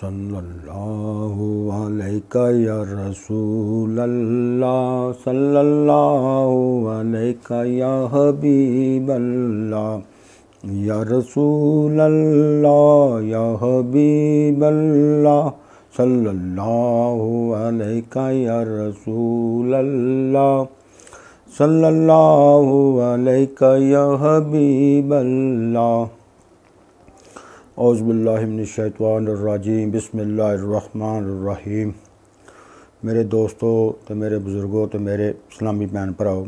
सल्लल्लाहु अलैका या रसूलल्लाह, सल्लल्लाहु अलैका या हबीबल्लाह, या रसूलल्लाह या हबीबल्लाह, सल्लल्लाहु अलैका या रसूलल्लाह, सल्लल्लाहु अलैका या हबीबल्लाह। औज़ुबिल्लाहि मिनश्शैतानिर्रजीम, बिस्मिल्लाहिर्रहमानिर्रहीम। मेरे दोस्तों तो मेरे बुज़ुर्गों तो मेरे इस्लामी भैन भराओ,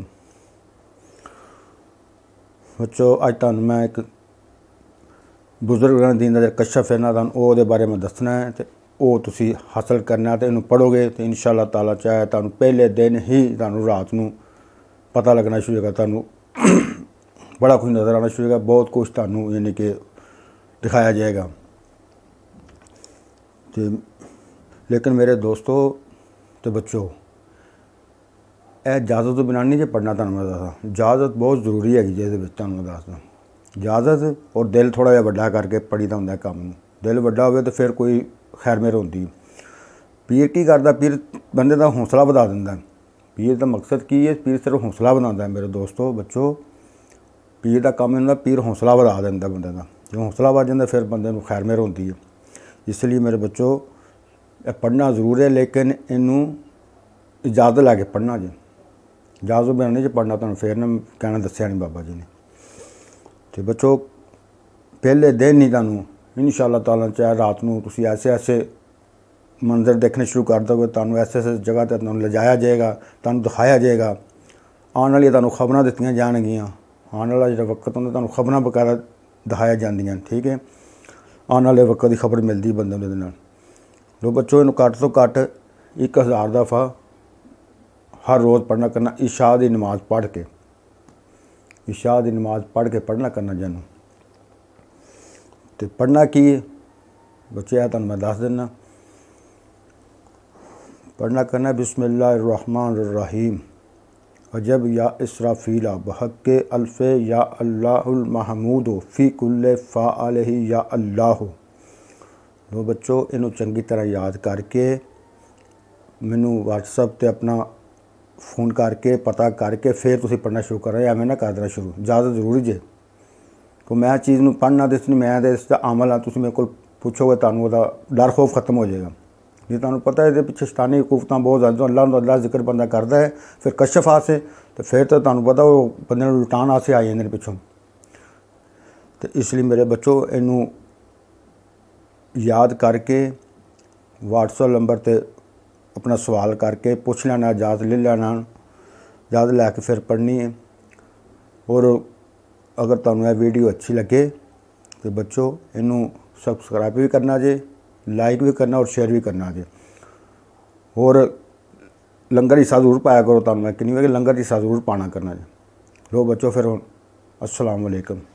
बच्चों अज तुहानू मैं एक बुजुर्गां दीन दा जेह्ड़ा कशफ है ना ओहदे बारे में दसना है तो वह तुसी हासिल करना है। तो इनू पढ़ोगे तो इंशाअल्लाह ताला चाहे तुहानू पहले दिन ही तुहानू रात नू पता लगना शुरू होगा, तुहानू बड़ा कुछ नज़र आना शुरू होगा, बहुत कुछ तुहानू यानी कि दिखाया जाएगा। तो लेकिन मेरे दोस्तों तो बच्चों यह इजाज़त तो बिना नहीं जो पढ़ना, तुहानू मैं दसा इजाज़त बहुत जरूरी है जिहदे तुहानू दसदा इजाज़त और दिल थोड़ा जिहा वड्डा करके पढ़ी दा हुंदा काम। दिल वड्डा होवे तो फिर कोई खैर मेर होंदी। पीर की करदा, पीर बंदे दा हौसला वधा दिंदा। पीर दा मकसद की है? पीर सिर्फ हौसला वधांदा है मेरे दोस्तों बच्चों। पीर दा काम हुंदा, पीर हौसला वधा दिंदा बंदे दा। जो हौसला वध जांदा फिर बंदे नूं खैर मेर होंदी है। इसलिए मेरे बच्चों पढ़ना जरूर है, लेकिन इनू इजाज़त लैके पढ़ना जी। इजाज़त बिना नहीं पढ़ना, तुहानू फिर ना कहना दस्सिया नहीं बाबा जी ने। तो बच्चों पहले दिन ही तुहानू इंशाअल्लाह ताला चाहे रात नूं तुसी ऐसे ऐसे मंजर देखने शुरू कर दोगे, तुहानू ऐसे ऐसे जगह ते तुहानू ले जाया जाएगा, तुहानू दिखाया जाएगा। आने वाली तुहानू खबरां दित्तियां जाणगियां। आने वाला जो वक्त होंदा तुहानू खबरां बकायदा दिखाया जांदियां, ठीक है। आने वाले वक्त की खबर मिलती बंदे नूं। लो बच्चों इनू घट तो घट 1000 दफ़ा हर रोज़ पढ़ना करना, इशा की नमाज़ पढ़ के, इशा की नमाज़ पढ़ के पढ़ना करना जानू। तो पढ़ना की बच्चे है तुहानू मैं दस देना। पढ़ना करना बिस्मिल्लाहिर्रहमानिर्रहीम। अजब या इसराफीला बहक़्क़े अल्फ़े या अल्लाहुल महमूद फ़ी कुल्ले फ़ाअलही या अल्लाह। लो बच्चों इनू चंगी तरह याद करके मैनू व्हाट्सएप ते अपना फ़ोन करके पता करके फिर तुसी पढ़ना शुरू करो। एवें ना कर देना शुरू, इजाज़त जरूरी जे। को मैं चीज़ नूं पढ़ना तो इसने मैं इसका अमल आ, तुसी मेरे को पुछोगे तुहानू उहदा डर खौफ खत्म हो जाएगा। जी तुहानू पता है ये पिछे शैतानी कुफ्तां बहुत ज़्यादा, अल्लाह जिक्र बंदा करता है फिर कशफ आसे तो फिर तो तुहानू पता वो बंदे नूं लुटान आसे आ जांदे ने पिछों। तो इसलिए मेरे बच्चों इनू याद करके व्हाट्सएप नंबर ते अपना सवाल करके पुछ लेना, इजाज़त ले लेना, इजाज़त लैके फिर पढ़नी है। और अगर तुहानू यह वीडियो अच्छी लगे तो बच्चों इनू सबसक्राइब भी करना जे, लाइक भी करना और शेयर भी करना जे। और लंगर हिस्सा जरूर पाया करो, तुहानू मैं कि नहीं लंगर हिस्सा जरूर पाना करना जे। लो बच्चों फिर अस्सलाम वालेकुम।